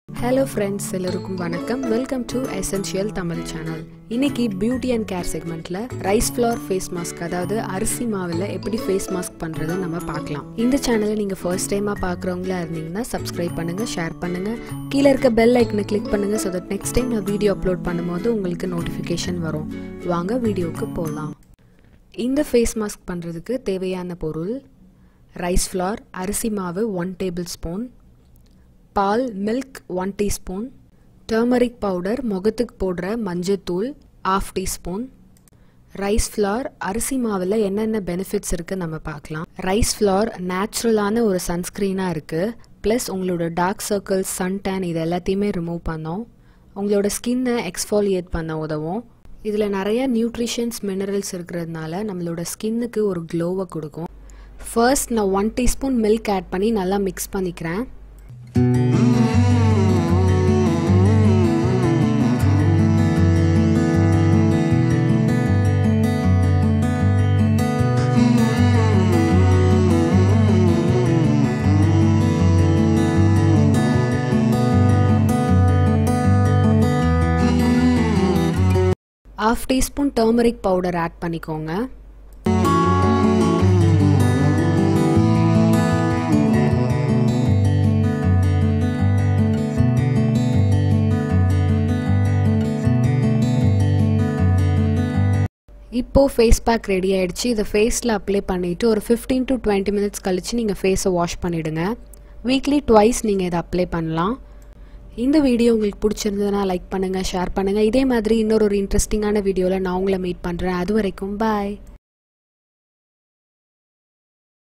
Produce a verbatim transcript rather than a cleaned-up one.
Hello friends, எல்லாருக்கும் வணக்கம். Welcome to Essential Tamil channel. இன்னைக்கு பியூட்டி அண்ட் கேர் செக்மெண்ட்ல ரைஸ் ஃப்ளவர் ஃபேஸ் மாஸ்க், அதாவது அரிசி மாவுல எப்படி ஃபேஸ் மாஸ்க் பண்றதை நம்ம பார்க்கலாம். இந்த சேனலை நீங்க ஃபர்ஸ்ட் டைமா பார்க்குறவங்களா இருந்தீங்கன்னா சப்ஸ்கிரைப் பண்ணுங்க, ஷேர் பண்ணுங்க, கீழே இருக்க பெல் ஐக்கனை கிளிக் பண்ணுங்க so that next time நான் வீடியோ அப்லோட் பண்ணும்போது உங்களுக்கு நோட்டிஃபிகேஷன் வரும். வாங்க வீடியோக்கு போகலாம். இந்த ஃபேஸ் மாஸ்க் பண்றதுக்கு தேவையான பொருள்: ரைஸ் ஃப்ளவர் அரிசி மாவு one tablespoon, பால் milk one teaspoon, turmeric powder முகத்துக்கு போடுற மஞ்சத்தூள் half teaspoon. ரைஸ் ஃப்ளவர் அரிசி மாவில் என்னென்ன பெனிஃபிட்ஸ் இருக்குது நம்ம பார்க்கலாம். ரைஸ் ஃப்ளவர் நேச்சுரலான ஒரு சன்ஸ்க்ரீனாக இருக்குது. ப்ளஸ் உங்களோட டார்க் சர்க்கிள்ஸ், சன் டேன் இது எல்லாத்தையுமே ரிமூவ் பண்ணோம். உங்களோட ஸ்கின்னை எக்ஸ்ஃபாலியேட் பண்ண உதவும். இதில் நிறைய நியூட்ரிஷன்ஸ், மினரல்ஸ் இருக்கிறதுனால நம்மளோட ஸ்கின்னுக்கு ஒரு க்ளோவை கொடுக்கும். ஃபர்ஸ்ட் நான் ஒன் டீஸ்பூன் மில்க் ஆட் பண்ணி நல்லா மிக்ஸ் பண்ணிக்கிறேன். half teaspoon turmeric powder add பண்ணிக்கோங்க. இப்போ ஃபேஸ் பேக் ரெடி ஆயிடுச்சு. இதை ஃபேஸில் அப்ளை பண்ணிவிட்டு ஒரு ஃபிஃப்டீன் டு டுவெண்ட்டி மினிட்ஸ் கழித்து நீங்கள் ஃபேஸை வாஷ் பண்ணிவிடுங்க. வீக்லி ட்வைஸ் நீங்கள் இதை அப்ளை பண்ணலாம். இந்த வீடியோ உங்களுக்கு பிடிச்சிருந்ததுன்னா லைக் பண்ணுங்கள், ஷேர் பண்ணுங்கள். இதே மாதிரி இன்னொரு ஒரு இன்ட்ரெஸ்டிங்கான வீடியோவில் நான் உங்களை மீட் பண்ணுறேன். அது வரைக்கும் பாய்.